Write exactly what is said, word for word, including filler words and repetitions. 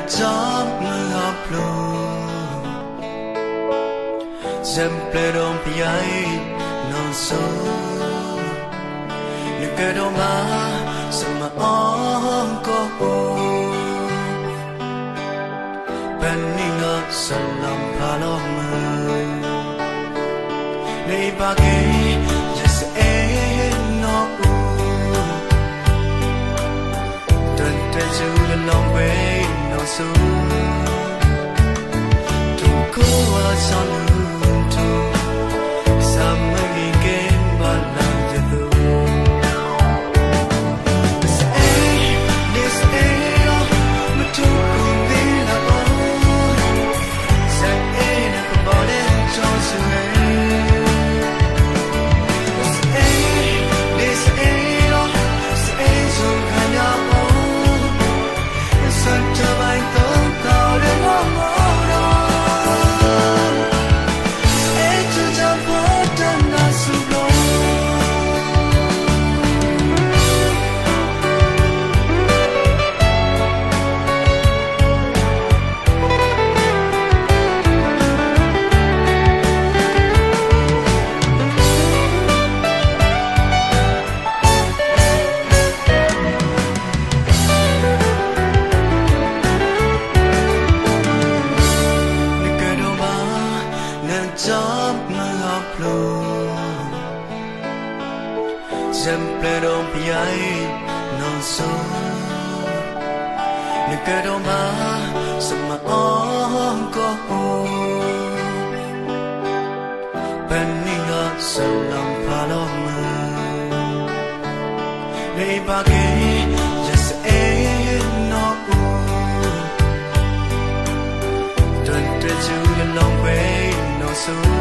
job ngaplo sempre dom piai non so ni ke do ma sama on ko peninga salam phalo ma nei ba ke yes e no don't tell you the long way no so to go on to some again but love you do this a this a me to be la oh say a na ko le chance this a this a say so kind of such a bite of God and more job ngaplo sempre dom piai non so ni ke do ma sama on ko peninga salam phalo ma nei ba ke just a no don't tell you the long way so